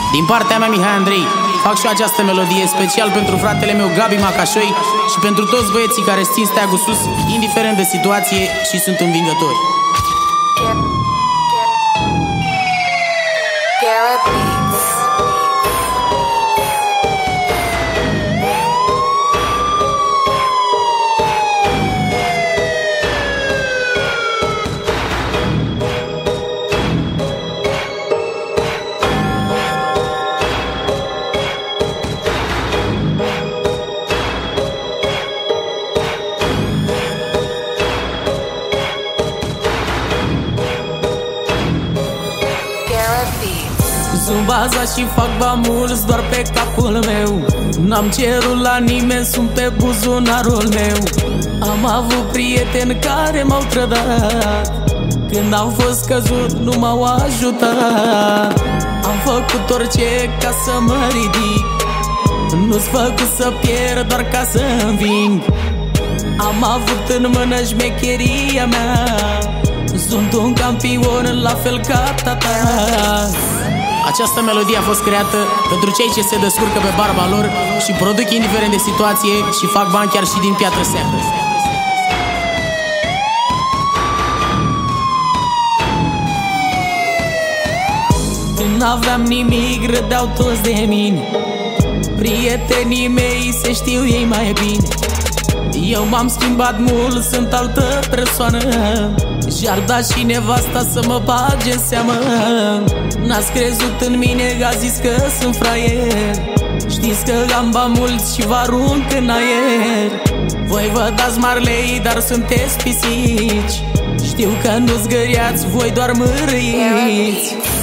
Din partea mea, Mihai Andrei, fac și eu această melodie special pentru fratele meu Gabi Macașoi și pentru toți băieții care țin steagul sus, indiferent de situație, și sunt învingători. Sunt baza și fac bani mulți doar pe capul meu. N-am cerut la nimeni, sunt pe buzunarul meu. Am avut prieteni care m-au trădat, când am fost căzut nu m-au ajutat. Am făcut orice ca să mă ridic, nu-s făcut să pierd doar ca să înving. Am avut în mână șmecheria mea, sunt un campion la fel ca tata. Această melodie a fost creată pentru cei ce se descurcă pe barba lor și produc indiferent de situație și fac bani chiar și din piatră seacă. Când n-aveam nimic, râdeau toți de mine. Prietenii mei se știu ei mai bine. Eu m-am schimbat mult, sunt altă persoană, și-ar da și nevasta să mă bage în seamă. N-ați crezut în mine, a zis că sunt fraier. Știți că am bani mulți și vă arunc în aer. Voi vă dați marlei, dar sunteți pisici. Știu că nu-ți găriați, voi doar mârâiți.